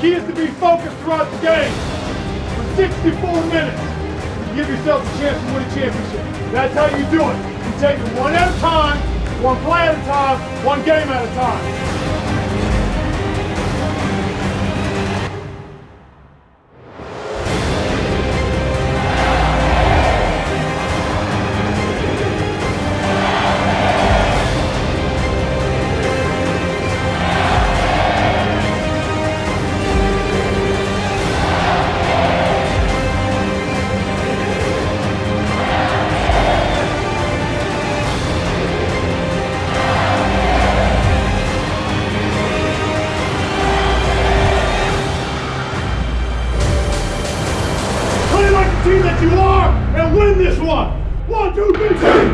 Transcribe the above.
key is to be focused throughout the game. For 64 minutes, you give yourself a chance to win a championship. That's how you do it. You take it one at a time, one play at a time, one game at a time. Team that you are and win this one. 1, 2, 3, 4.